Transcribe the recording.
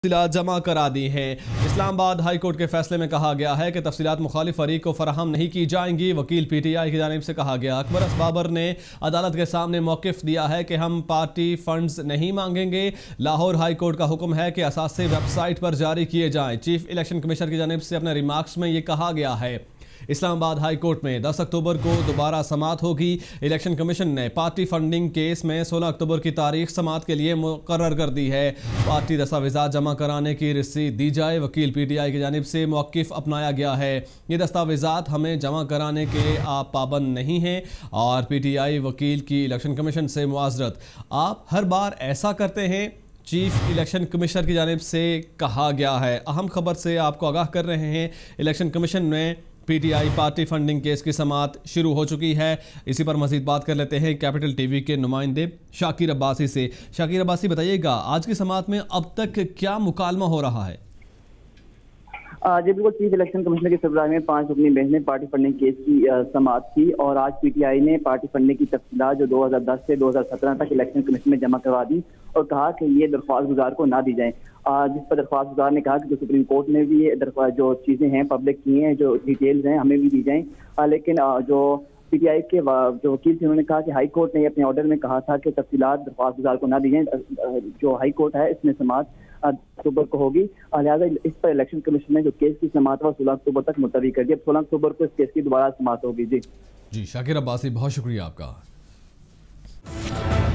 तफसीलात जमा करा दी हैं। इस्लामाबाद हाई कोर्ट के फैसले में कहा गया है कि तफसीलात मुखालिफ फरीक को फराहम नहीं की जाएंगी। वकील PTI की जानिब से कहा गया, अकबर बाबर ने अदालत के सामने मौक़िफ़ दिया है कि हम पार्टी फंड्स नहीं मांगेंगे। लाहौर हाई कोर्ट का हुक्म है कि असासे वेबसाइट पर जारी किए जाएँ। चीफ इलेक्शन कमिश्नर की जानिब से अपने रिमार्क्स में ये कहा गया है। इस्लामाबाद हाई कोर्ट में 10 अक्टूबर को दोबारा समाअत होगी। इलेक्शन कमीशन ने पार्टी फंडिंग केस में 16 अक्टूबर की तारीख समाअत के लिए मुकर्रर कर दी है। पार्टी दस्तावेज़ात जमा कराने की रसीद दी जाए। वकील PTI की जानिब से मौक़िफ़ अपनाया गया है, ये दस्तावेज़ात हमें जमा कराने के आप पाबंद नहीं हैं। और PTI वकील की इलेक्शन कमीशन से मुआज़रत, आप हर बार ऐसा करते हैं, चीफ इलेक्शन कमिश्नर की जानिब से कहा गया है। अहम खबर से आपको आगाह कर रहे हैं, इलेक्शन कमीशन में PTI पार्टी फंडिंग केस की समाअत शुरू हो चुकी है। इसी पर मज़ीद बात कर लेते हैं कैपिटल TV के नुमाइंदे शाकिर अब्बासी से। शाकिर अब्बासी, बताइएगा आज की समाअत में अब तक क्या मुकालमा हो रहा है? जी बिल्कुल, चीफ इलेक्शन कमिश्नर की सरबराही में 5 रुकनी बेंच ने पार्टी फंडिंग केस की समाअत की और आज PTI ने पार्टी फंडिंग की तफसीलात जो 2010 से 2017 तक इलेक्शन कमीशन में जमा करवा दी और कहा कि ये दरख्वास्त गुजार को ना दी जाए। जिस पर दरख्वास्त गुजार ने कहा कि जो सुप्रीम कोर्ट में भी ये जो चीज़ें हैं पब्लिक की हैं, जो डिटेल्स हैं, हमें भी दी जाएँ। लेकिन जो PTI के जो वकील थे उन्होंने कहा कि हाई कोर्ट ने अपने ऑर्डर में कहा था कि तफसीलात दरख्वास्त गुजार को ना दी जाए। जो हाई कोर्ट है इसमें समाअत अक्टूबर को होगी, लिहाजा इस पर इलेक्शन कमीशन ने जो केस की समाअत 16 अक्टूबर तक मुलतवी कर दी। अब 16 अक्टूबर को इस केस की दोबारा समाअत होगी। जी शाकिर अब्बासी, बहुत शुक्रिया आपका।